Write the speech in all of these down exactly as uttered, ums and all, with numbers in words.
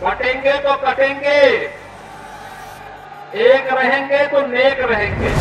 कटेंगे तो कटेंगे, एक रहेंगे तो नेक रहेंगे।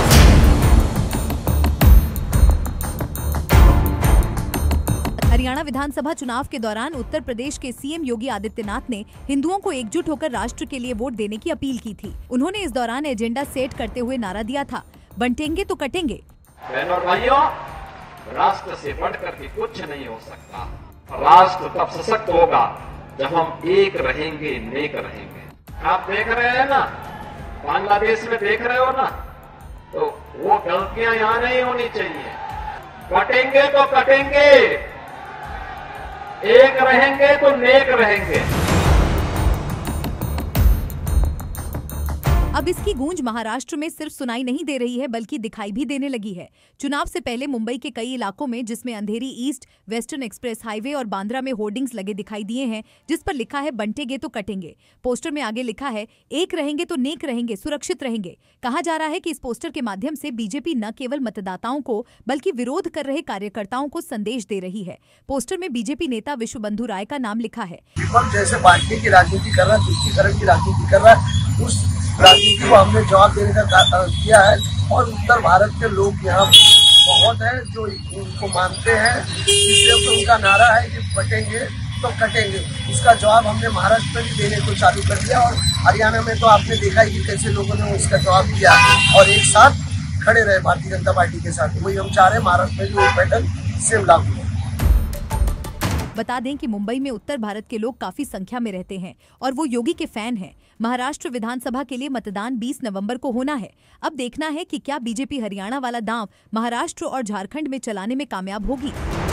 हरियाणा विधानसभा चुनाव के दौरान उत्तर प्रदेश के सीएम योगी आदित्यनाथ ने हिंदुओं को एकजुट होकर राष्ट्र के लिए वोट देने की अपील की थी। उन्होंने इस दौरान एजेंडा सेट करते हुए नारा दिया था, बंटेंगे तो कटेंगे। बहनों और भाइयों, राष्ट्र से बढ़कर के कुछ नहीं हो सकता। राष्ट्र तब सशक्त होगा जब हम एक रहेंगे, नेक रहेंगे। आप देख रहे हैं ना, बांग्लादेश में देख रहे हो ना, तो वो गलतियां यहां नहीं होनी चाहिए। कटेंगे तो कटेंगे, एक रहेंगे तो नेक रहेंगे। अब इसकी गूंज महाराष्ट्र में सिर्फ सुनाई नहीं दे रही है, बल्कि दिखाई भी देने लगी है। चुनाव से पहले मुंबई के कई इलाकों में, जिसमें Andheri east, western express highway और बांद्रा में होर्डिंग्स लगे दिखाई दिए हैं, जिस पर लिखा है बंटेंगे तो कटेंगे। पोस्टर में आगे लिखा है, एक रहेंगे तो नेक रहेंगे, सुरक्षित रहेंगे। कहा जा रहा है कि इस पोस्टर के माध्यम से बीजेपी न केवल मतदाताओं को बल्कि विरोध कर रहे कार्यकर्ताओं को संदेश दे रही है। पोस्टर में बीजेपी नेता विश्व बंधु राय का नाम लिखा है। जैसे बांटने की राजनीति कर रहा है, तुष्टीकरण की राजनीति कर रहा है, उस राजनीति को हमने जवाब देने का किया है। और उत्तर भारत के लोग यहाँ बहुत हैं जो उनको मानते हैं, इसलिए तो उनका नारा है कि बटेंगे तो कटेंगे। इसका जवाब हमने महाराष्ट्र में भी देने को चालू कर दिया और हरियाणा में तो आपने देखा ही कि कैसे लोगों ने उसका जवाब दिया और एक साथ खड़े रहे भारतीय जनता पार्टी के साथ। वही हम चाह रहे हैं महाराष्ट्र में भी वो पैटर्न सेम लागू हो। बता दें कि मुंबई में उत्तर भारत के लोग काफी संख्या में रहते हैं और वो योगी के फैन हैं। महाराष्ट्र विधानसभा के लिए मतदान बीस नवंबर को होना है। अब देखना है कि क्या बीजेपी हरियाणा वाला दांव महाराष्ट्र और झारखंड में चलाने में कामयाब होगी।